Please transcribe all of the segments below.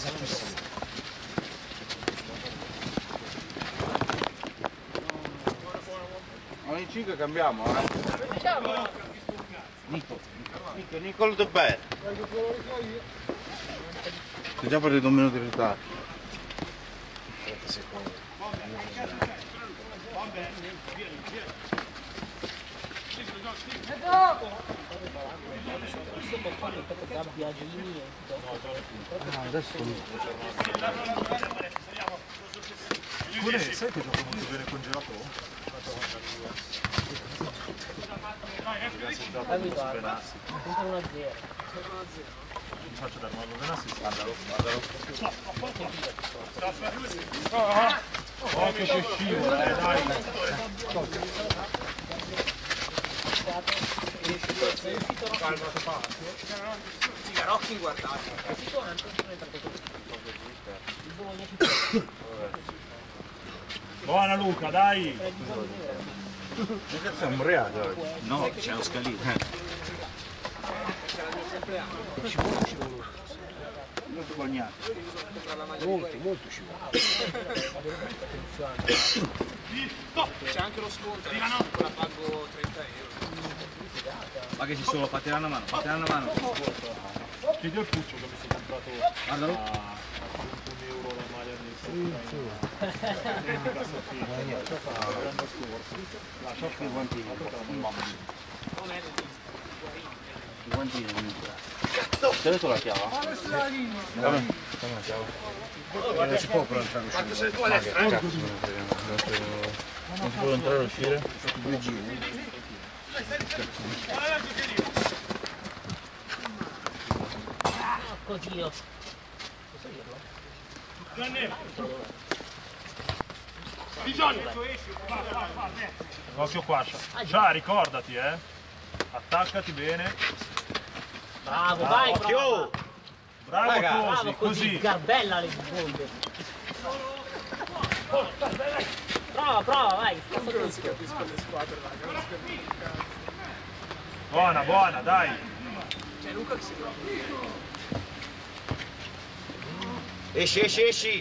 Ogni 5 cambiamo, Nicolo dov'è? Sei già partito un minuto di ritardo. 30 secondi. Adesso Pure, sai che gioco molto bene con Gelato? Mi faccio dare una Benassi, guardalo. Oh, che c'è scivola, dai. Calma, Rocchi guardate. Buona Luca, dai! siamo reali oggi. No, c'è lo scalino. Molto bagnato. Molto scivolo. C'è anche lo sconto, la pago 30 euro. Ma che ci sono, fate una mano, Chiedi al Puccio che mi sono comprato guardalo. a 21 euro la maglia del Lascia i guantini. I guantini non mi piace. Ti ho detto la chiave? Vabbè. Non si può però entrare e uscire. Non si può entrare e uscire? Due giri. Oddio. Occhio qua, Scia, ricordati, attaccati bene. Bravo, vai, occhio! Bravo, così. Sgarbella le bombe. Prova, vai. Capisco le squadre, raga. Buona, dai. C'è Luca che si trova. Esci.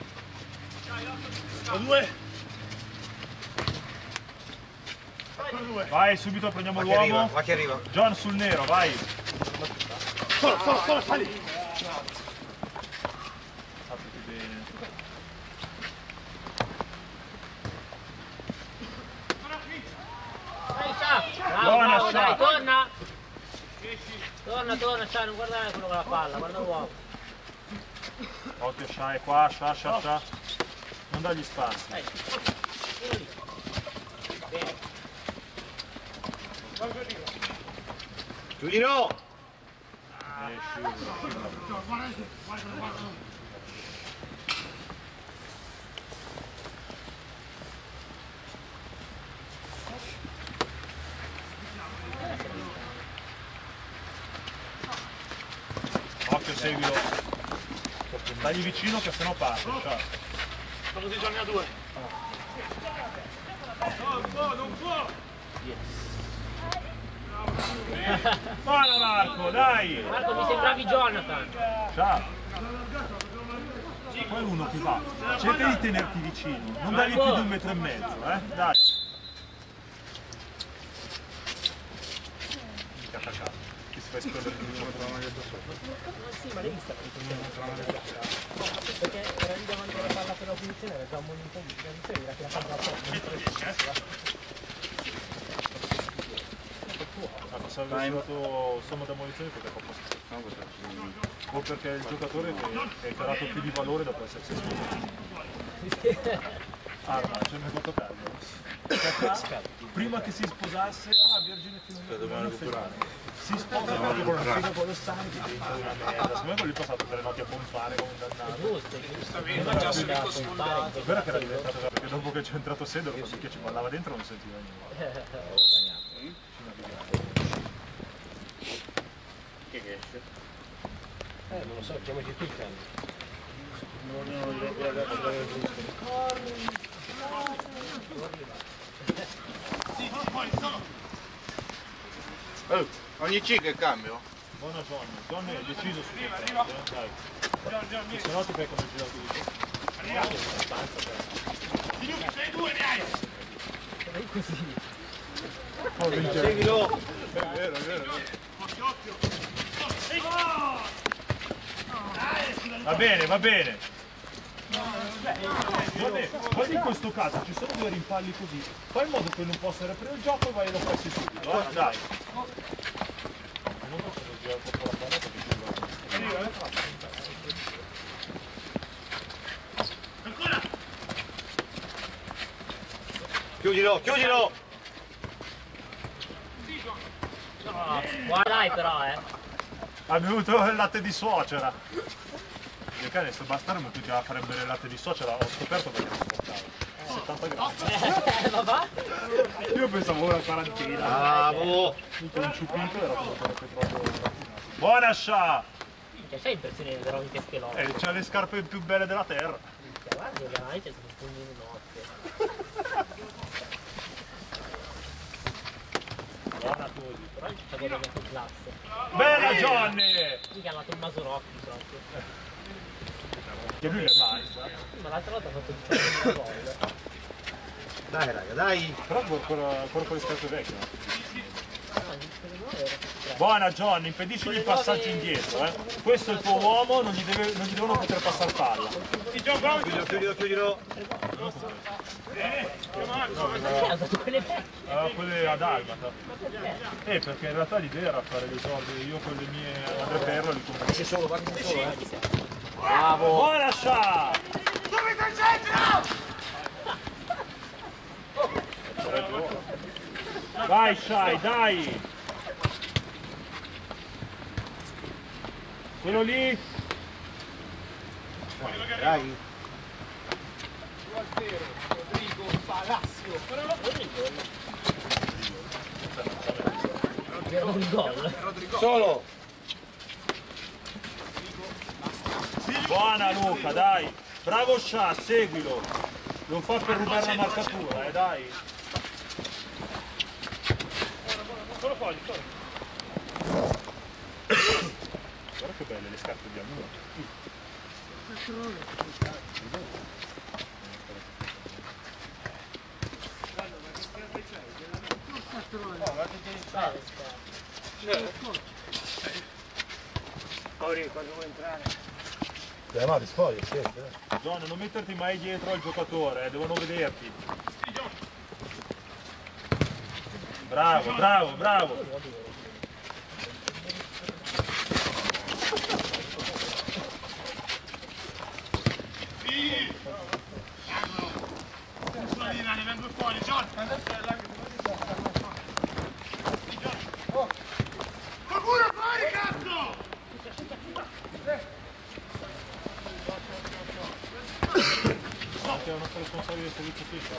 Due. Vai, subito prendiamo l'uomo. Va che arriva. John sul nero, vai. Solo, sali. Sapete bene. Vai, Scia. Buona, Bravo, Scia. dai, torna, Scia, non guardare quello con la palla, guarda l'uomo. Occhio, Scia è qua, Scia. Non dagli spazi. Dai, quello lì. Bene. Giulino! Occhio, seguilo. Dagli vicino che sennò parte. Scia. Sono di giorni a due. Non può! Buona Marco, dai! Marco, mi sembravi Jonathan. Ciao! Poi uno che va, cerca di tenerti vicino, non dargli più di 1,5 metri, dai! Mica caccato, ti si fa esplodere il numero della maglia sopra. Sì, ma l'hai vista perché era lì davanti alla palla per la punizione, era già un momento di punizione, era che la palla Se avessi dato somma demolizione poteva passare. O perché il giocatore che è calato più di valore dopo essersi sposato. Arma, ce ne fatto caso. Prima che si sposasse, Vergine si sposa proprio con una figa colossale che diventa una merda. Secondo me quello lì è passato 3 notti a pompare come un dannato. Giustamente, già subito sfondato. È vero che era diventato, perché dopo che c'è entrato Sedor, che ci ballava dentro non sentiva niente. Chi che esce? Non lo so, chiamati tu il cane. Non lo ragazzi dove ogni 5 cambio? Buona John è deciso su questo, dai. Se no ti fai come girato di te. Sei due, ne hai! Seguilo! È vero, è vero. Occhio! Va bene, va bene. Guarda in questo caso ci sono due rimpalli così. Fai in modo che non possa riaprire il gioco e vai e lo pressi subito. Dai. Non possono girare troppo la palla perché Ancora! Chiudilo, chiudilo! Guardai però, ha bevuto il latte di suocera. Il cane sto bastardo tutti a fare bere il latte di suocera, ho scoperto perché non portava 70 grammi. Papà? Io pensavo una quarantina. Bravo! Tutto inciupito era come proprio. Buona Scià! Minchia, c'hai impressione di veramente scheloso. C'ha le scarpe più belle della terra. Guarda, veramente sono un pugno in notte. Guarda tu, però ci sta guadagnando classe. Bella Johnny! Mica ha dato un Masorocchi proprio. Che lui è mai. Ma l'altra volta ha fatto il 10 gol. Dai raga, dai! Però ancora con le scarpe vecchie. No, Buona Johnny, impediscili il passaggio indietro, Questo è il tuo uomo, non gli devono poter passare palla. Chiudilo, chiudilo, chiudilo! perché ha dato quelle vecchie? Quelle ad Almata. Perché in realtà l'idea era fare l'esordio, io con le mie madreperla li compro. Sei solo, va che sei solo, Bravo! Buona Scià! Subito al centro! Vai Shai, dai! Quello lì! dai! Rodrigo Palacio. Era un gol. Solo! Buona Luca, dai! Bravo Scià, seguilo! Lo fa per rubare la marcatura, dai! Solo fogli, solo! Guarda che belle le scarpe di Amuro! Quando vuoi entrare? No, ti spogli, sì. John, non metterti mai dietro al giocatore, devono vederti! Bravo, bravo, bravo! Ne vengo fuori, John! Qualcuno fuori, cazzo! Che è una responsabile del servizio fisso.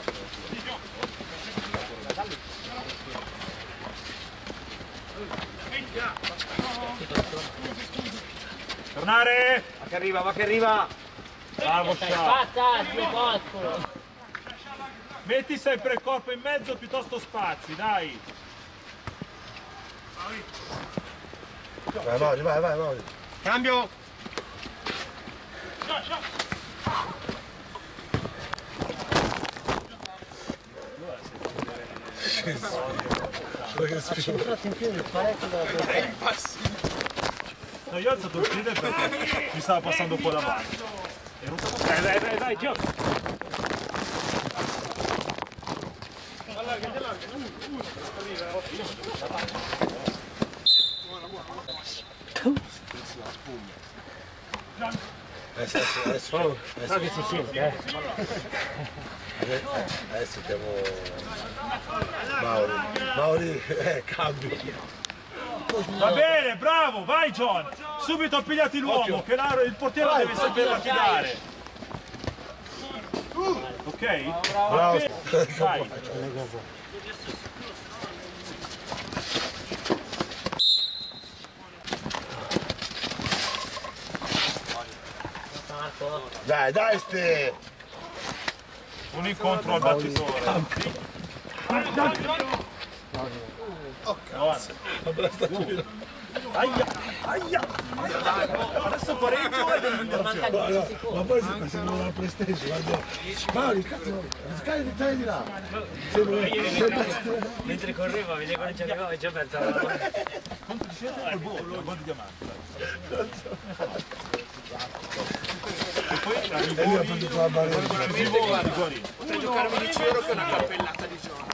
Tornare! Va che arriva, va che arriva! Bravo Scià! Spazza, due colpo. Metti sempre il corpo in mezzo piuttosto spazi, dai! Vai Mauri, vai, vai Mauri! Cambio! Concentrati in più il parecchio della tua testa. No, io ho alzato il piede perché mi stava passando qua davanti. Vai, gioca! Adesso che si sente, adesso chiamo Mauri, cambio. Va bene, bravo, vai John! Subito appigliati l'uomo, che il portiere deve saper affidare. Ok? Bravo. Dai. Dai, dai ste! Un incontro al battitore. Oh cazzo! Aia! Adesso pareggio e dell'eliminazione. Ma poi sembra una PlayStation, guarda. Mauri, cazzo, stai di là. Mentre correva, vedevo che non ci arrivava e ci ha aperto la mano. Quanto di siete? Il gol di diamante. E poi la rigori, potrei giocarmi di Ciro che è una cappellata di gioco.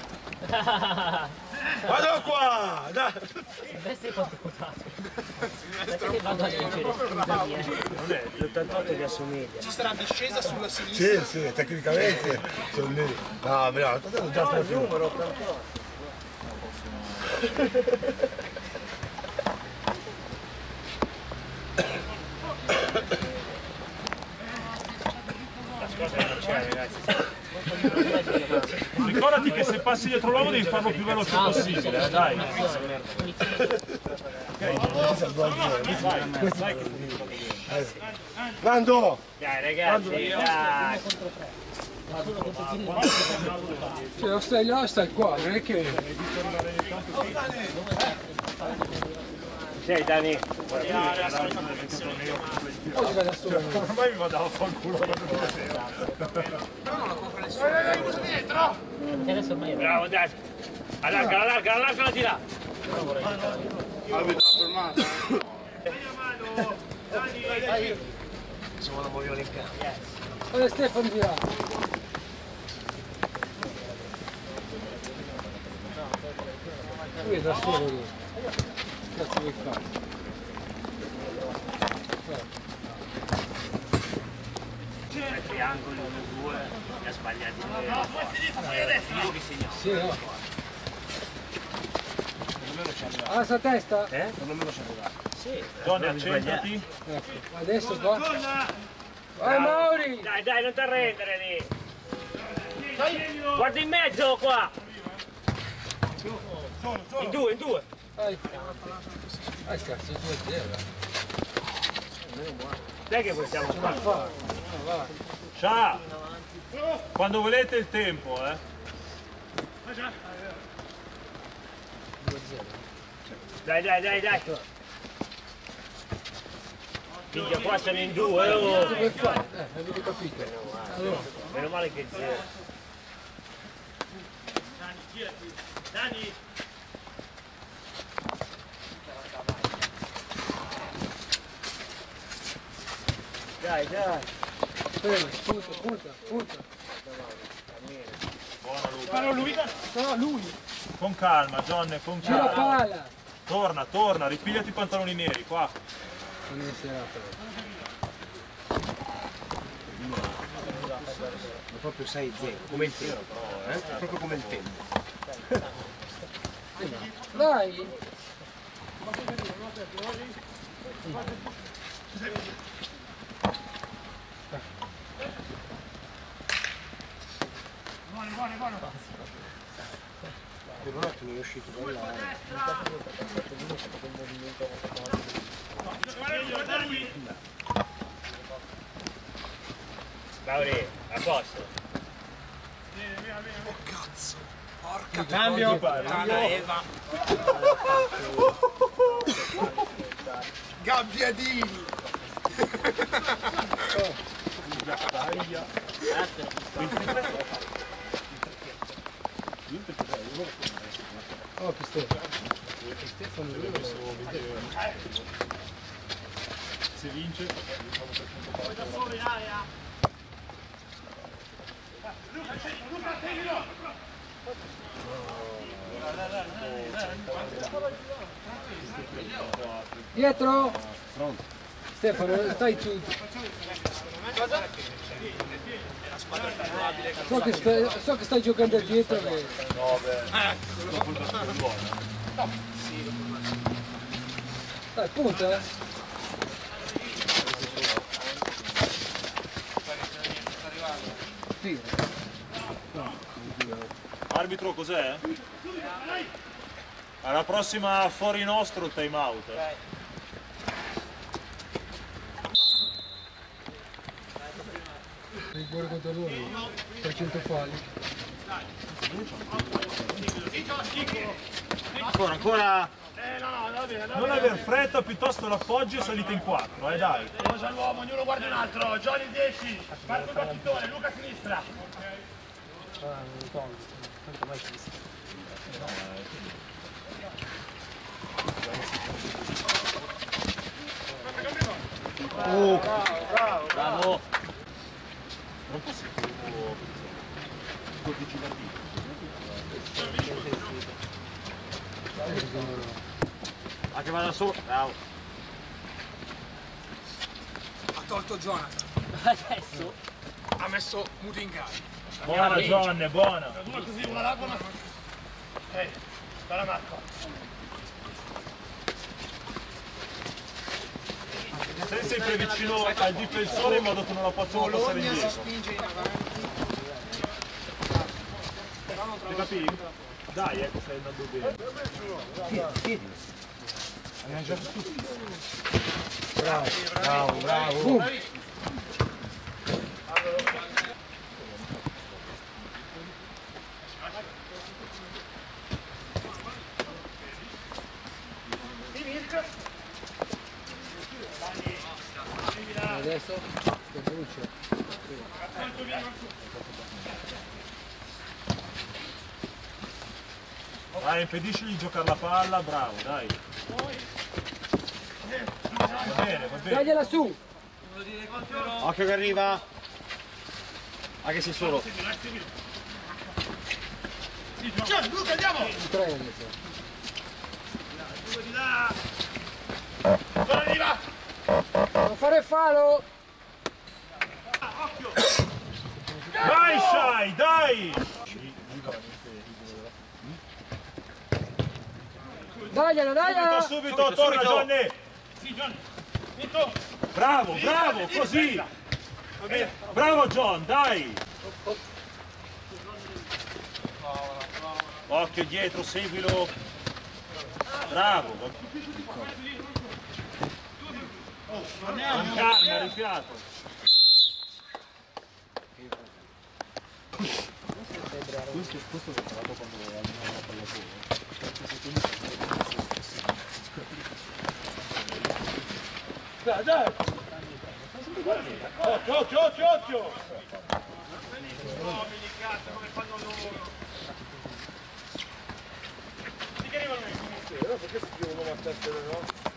Vado qua! Dai! Vesti quanto quotato. Aspetta che vado a leggere. Non è, l'88 che assomiglia. Ci sarà discesa sulla sinistra. Sì, tecnicamente sono lì. No, bravo, ho già tre numero. Ricordati che se passi dietro l'uomo devi farlo più veloce possibile, dai. Nando! Dai ragazzi, dai. Cioè, là stai qua, non è che... Sei Dani. Ormai mi vado a fanculo. Adesso ormai... Bravo, dai. Allargala di là. Siamo la vogliola in campo. Allora Stefano di là. Lui è da solo lì. Che cazzo vuoi fare? Triangoli 1-2, li ha sbagliati. Sì, no. Ah, sta testa? Sì. Donne, accentrati. Ecco. Adesso qua. Vai Mauri! Dai, non ti arrendere lì. Guarda in mezzo qua. In due. Vai. Cazzo, 2-0. Dai che possiamo fare. Ciao! Quando volete il tempo, Dai. Minchia, qua sono in due, oh. Che fai? Avete capito? Allora. Meno male che zero. Dani. Dai. Fermo, punta. Buono lui. No, lui. Con calma, John, con Gira calma. pala. Torna, ripigliati i pantaloni neri, qua. Non è serata. È proprio 6-0, come il tempo però, È proprio come il tempo. Vai. Per un attimo è uscito dall'area. Mauri, a posto. Oh cazzo. Porca Cambio. puttana Eva. Gabbiadini. Oh, che Stefano Se vince, dietro. Stefano, stai tu. So che stai giocando dietro. Che... dopo il battuto del gol. Dai, punta. Sì. Arbitro, cos'è? Alla prossima fuori nostro time out. Rigore contro loro. 300 falli. Ancora. Non aver fretta, piuttosto l'appoggi e salite in 4, dai. Cosa l'uomo, ognuno guarda un altro. Johnny 10, Marco Battitore, Luca a sinistra. Non lo tolgo, tanto mai visto. Oh, bravo. Non posso più vigilantino. Anche va da solo. Bravo. Ha tolto Jonathan. Adesso? Ha messo Mudingai. Buona John, buona. Due così, una là, una. Spara Marco. Se sei più vicino al difensore in modo che non la possano passare Bologna si indietro. spinge in avanti. Però non Ti trova capisci? Dai, che stai andando bene. Bravo. Adesso che brucia. Dai, impedisci di giocare la palla, bravo, dai. Va bene, va bene. Tagliala su! Occhio che arriva. Anche se solo. Luca, andiamo! 3 adesso. Due di là. Dove arriva? Non fare fallo! Dai, Shai, dai! Dagliela! Subito, torna Johnny! Sì, Johnny. Vinto. Bravo, bravo, così! Bravo John, dai! Occhio dietro, seguilo! Bravo! Con calma, rifiato! Questo l'ho parlato quando allenavo la pallavolo. Dai! Occhio! Uomini, cazzo, come fanno loro? Sì che arrivano lì. Perché si chiudono a testa, no?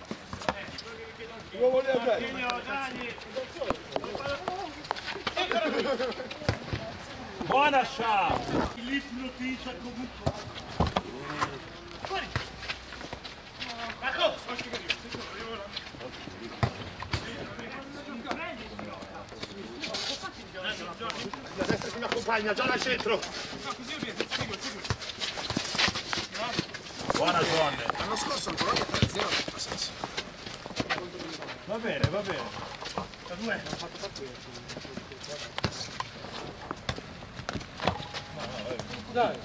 Lo voleva bene. Buona Sha! L'ipnotizza comunque. Fuori! Marco! La destra che mi accompagna, già al centro. Buona John! L'anno scorso il Bologna 3-0 Va bene, va bene. Dai!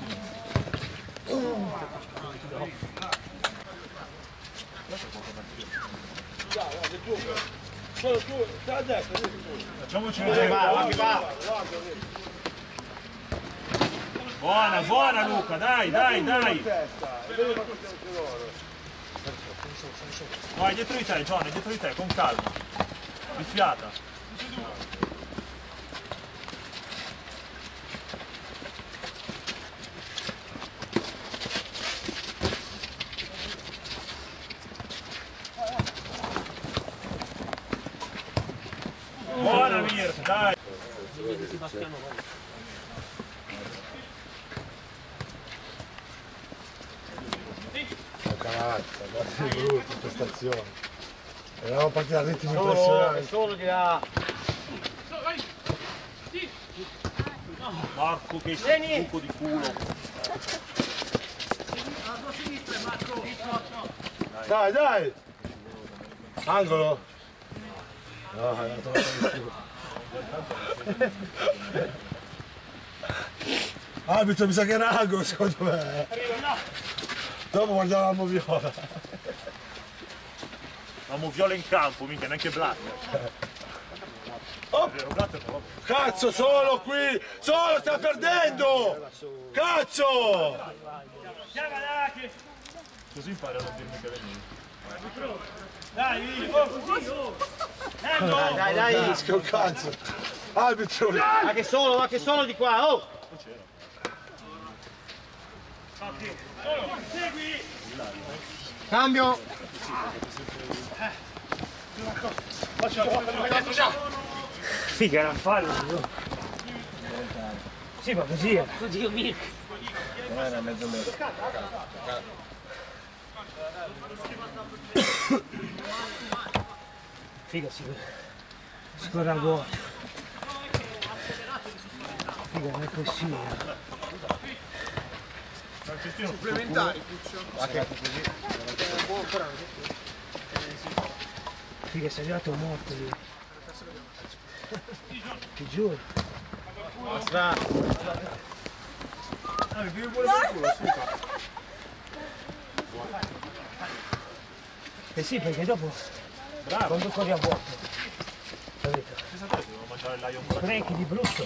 Solo tu, sta a destra, Facciamoci vedere. Va. Buona, buona Luca, dai! Vai, dietro di te, John, dietro di te, con calma. Rifiata. Buona Mirko, dai! Cazzo, guarda che brutta prestazione. Eravamo partiti a ritmi impressionanti. Solo di là. Marco che buco di culo. Dai! Angolo! No, è andato nessuno. Arbitro, mi sa che era angolo secondo me. Dopo guardavamo Viola. Avevamo Viola in campo, minchia, neanche Black. Oh, È vero, Black però. cazzo, solo qui! Solo, sta perdendo! Cazzo! Così impari a non dirmi che venivi. Dai, Dai, che un cazzo. Arbitro. Ma che solo di qua, oh! segui! Cambio! Figa, era fallo. Sì, ma così è. Oddio mio. Non era mezzo metro. Figa, si scorre al gol. Figa, non è possibile. Supplementari, Puccio. Figa, sei arrivato morto lì. Ti giuro. Eh sì, perché dopo quando corri a vuoto, capito? Devo mangiare l'aglio ancora. Sprechi di brutto.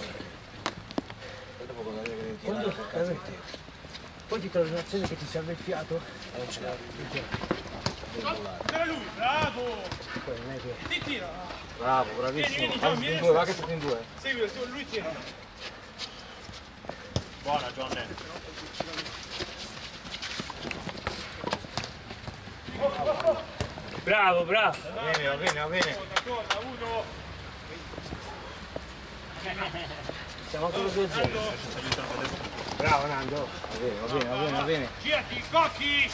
Quando, poi ti trovi un'azione che ti serve il fiato. Non ce l'ha. Era lui, bravo! Poi non è che. Ti tira! Bravo, bravissimo. Vieni, John, vieni. Va che siete in due. Segui, lui tira. Buona, Johnny. Bravo, bravo. Va bene. Torna, uno. Siamo ancora 2-0. Bravo Nando. Va bene. Girati, Cocchi!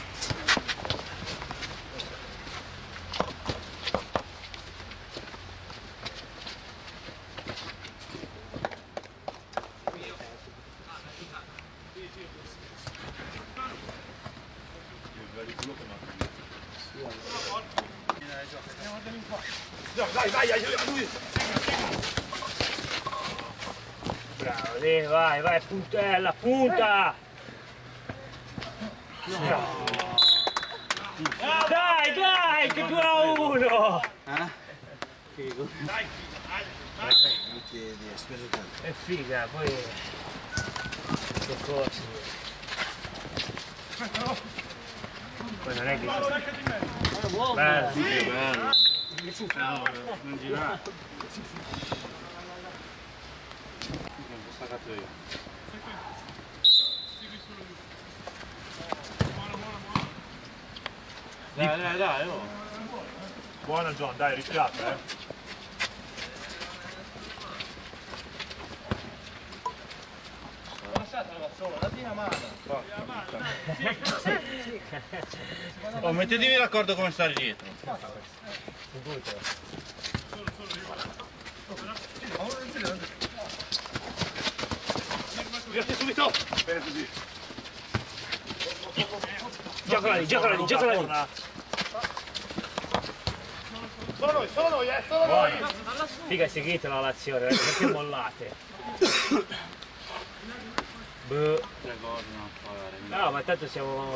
Bravo, lì, vai, puntella, punta! Dai, che 2-1! È figa, poi... Che cose. Poi non è che... Bello. Non girare. Ho staccato io. Dai, oh. Buona John, dai, rifiata, Oh, mettetevi d'accordo come stare dietro. Girati subito! Giocala lì. Solo noi, solo noi! Figa, seguitela l'azione, perché mollate? Boh. Tre cose non fare. No, ma tanto siamo...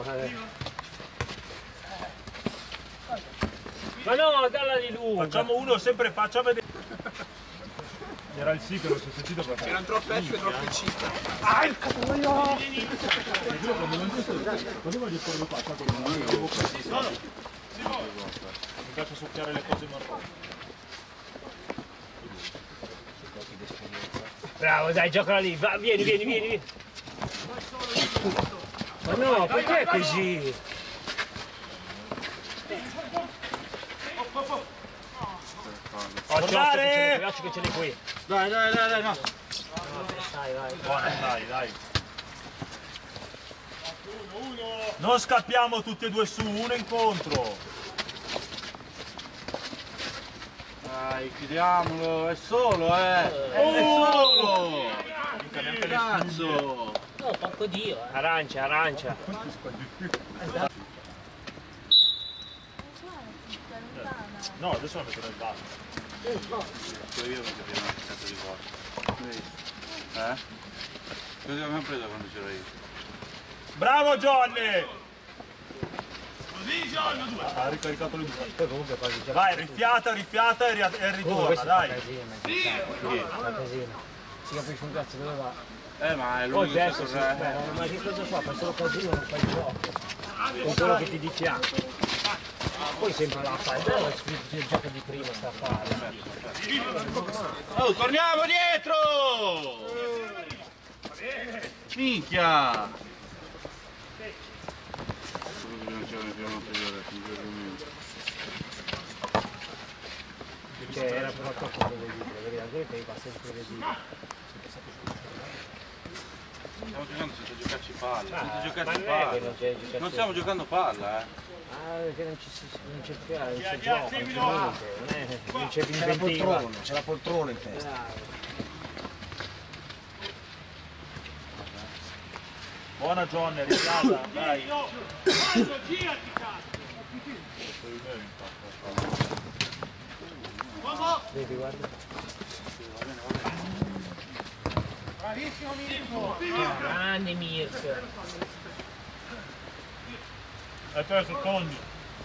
Ma no, dalla di lunga! Facciamo uno sempre, faccia vedere. Era il sì che non si è sentito perché. Erano troppe F e troppe C. Mi piace succhiare le cose marroni. Bravo, dai, giocala lì, va, vieni. Ma no, perché è così? Lasci che ce l'hai qui. Dai, no. Vai. Buona, dai. Non scappiamo tutti e due su, uno incontro. Dai, chiudiamolo, è solo, È solo! Cazzo! No, porco Dio. Arancia. No, adesso la metto nel basso. Io non capivo una cazzo di cosa. Cosa abbiamo preso quando c'ero io? Bravo Johnny! Così, John, due! Ha ricaricato le due. Poi comunque quasi già... Vai, rifiata e ritorna, dai. Fa casino. Si capisce un cazzo dove va. Ma è Poi l'unico che adesso, sta correndo. ma che cosa fa? Fa solo casino, non fa il gioco. con quello che ti di fianco. Poi sempre la palla, il gioco di prima sta a fare. Oh, torniamo dietro! Minchia! Cioè era però troppo prevedibile, vedi, anche poi va sempre prevedibile. Stiamo giocando senza giocarci palla, senza giocarci ma non è che palla. non c'è giocato. Non stiamo giocando palla, Ah, perché non c'è gioca, non c'è niente, non c'è inventiva. C'è la poltrona in testa. Bravo. Buona Johnny, risata, dai. Vedi, guarda. Bravissimo Mirko! Grande Mirko. Hai perso Togni.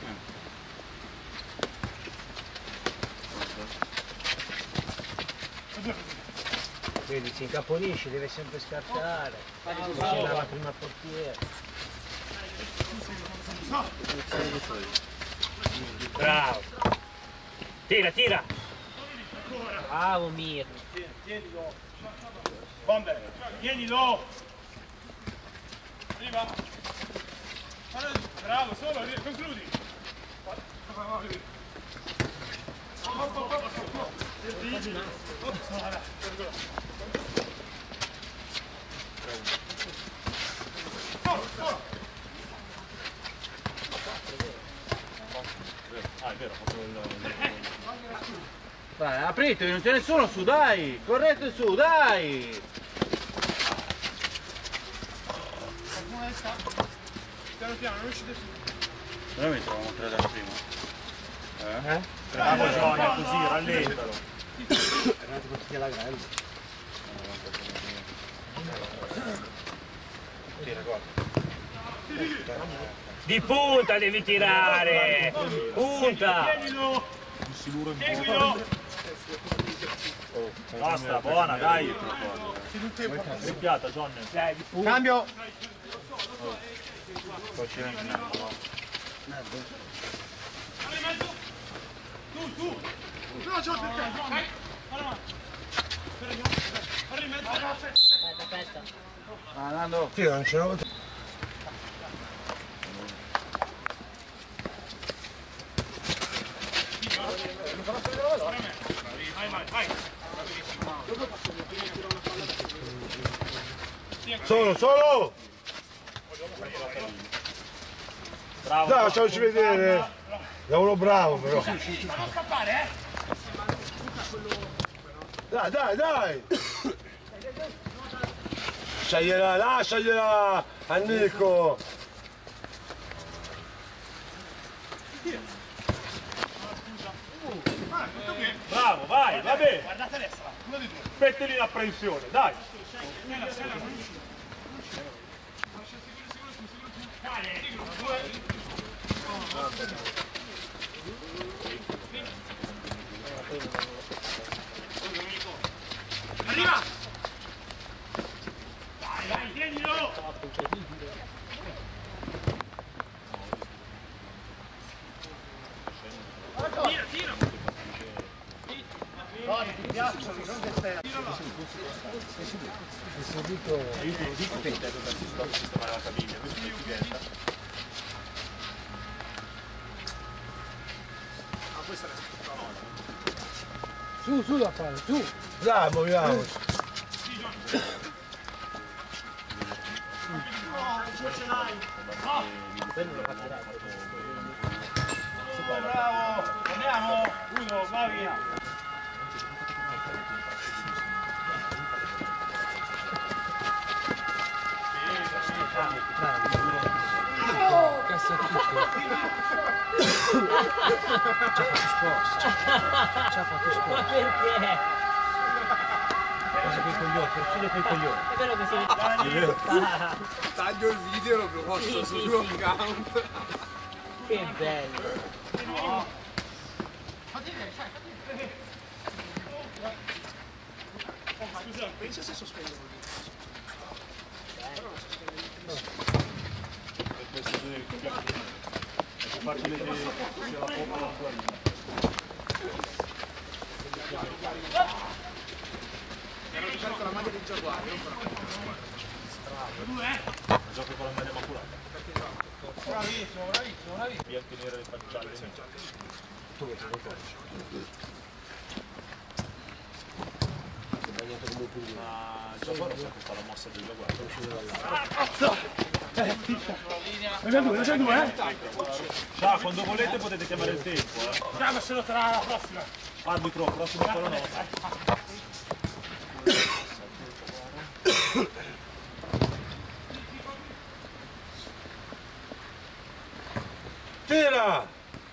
Vedi, si incaponisce, deve sempre scartare. C'è la prima portiera. Bravo. Tira, tira. Bravo Mirko. Tienilo! Bomber! Tienilo! Arriva! Bravo, solo, concludi! Ah, è vero, ho fatto Dai, apritevi, non c'è nessuno su, dai! Correte su, dai! Piano piano, non uscite su! Veramente eravamo 3 da prima. Bravo Johnny, così, rallentalo. Guardate quanto ti la grande. Tira, guarda. Di punta devi tirare! Punta! Tienilo! Seguilo! Basta, buona, dai. Doppiata Johnny. Dai, di punta! Cambio! Poi ci rendiamo, no? Tu! No, c'ho cercato! Vai! Guarda in mezzo! Aspetta, aspetta. Va andando. Sì, non ce l'ho. Vai! Solo! Bravo. Dai, facciamoci vedere. È uno bravo però. Non scappare, Dai! Lasciagliela a Nico. Bravo, vai, va bene. Guardate a destra, uno di due! Mettili in apprensione, dai. Arriva! Dai, tienilo! Tira! Ti piacciono, non destra. Io te lo dico che intendo da sistemare la caviglia, questo è diventa. Su da fare, su! Dai, muoviamoci. Bravo! Andiamo! Uno, va via! Cazzo tutto! Ci ha fatto Ma sposta! perché? Cosa quei coglioni, perfino quei coglioni! È quello che si Taglio il video e lo posto sul suo account. Che bello! Scusa, pensa se sospendo. Questi due è più facile che sia la poppa la tua linea. Era giocare con la maglia dei Giaguari, non con Ma giochi con la maglia maculata. Bravissimo. Bianchi nere le facciate. Tu che sei il codice. Sei bagnato come un pulino. Ma il Giaguaro sa che fa la mossa del Giaguaro. C'è due? Ciao, quando volete potete chiamare il tempo, Chiamaselo tra la prossima. Arbitro, prossimo quello no. Tira!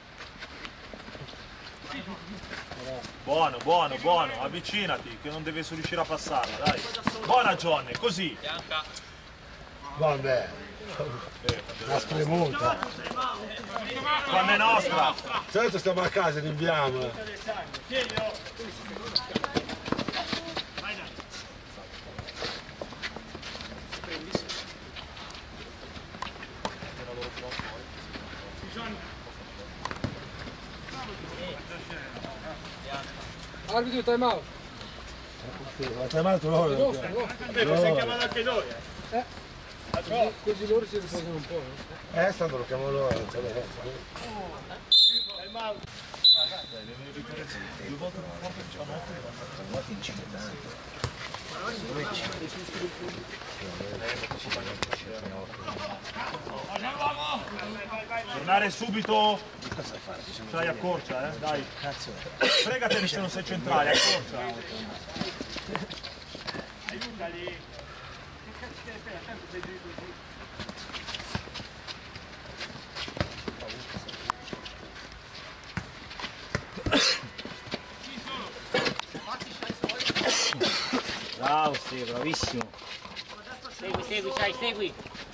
Buono, avvicinati, che non deve riuscire a passarla, dai. Buona Johnny, così. Vabbè, la spremuta. Quando è nostra. Certo stiamo a casa, rinviamo. Arbitro, time out. Ma chiamato loro. Vabbè, possiamo chiamare anche noi. Così loro si riposano un po'. Stato lo chiamo loro. Tornare subito. Sai, accorcia, dai. Fregatene se non sei centrale, accorcia. Aiutali. Bravo, sì, bravissimo. Segui, segui.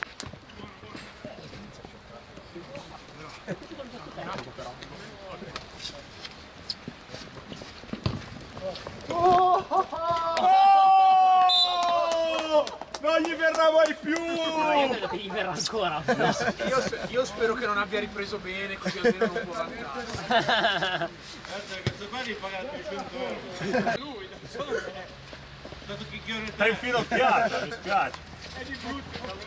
Non gli verrà mai più! Io credo che gli verrà ancora. Io spero che non abbia ripreso bene, così almeno non può vantare. Questo qua devi pagare 300 euro. Lui, da solo dato che chiede Stai infinocchiata, mi spiace. è di brutto.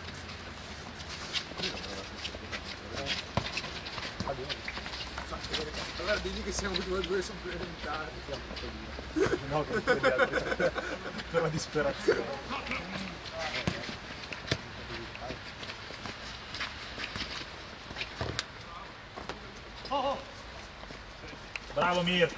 Allora digli che siamo 2-2 supplementari. No, che per la disperazione. Bravo Mir.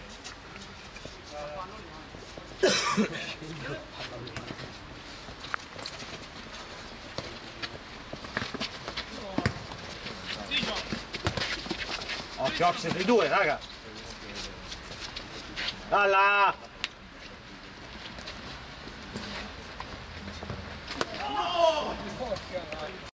Occhio, siete due, raga. Alla!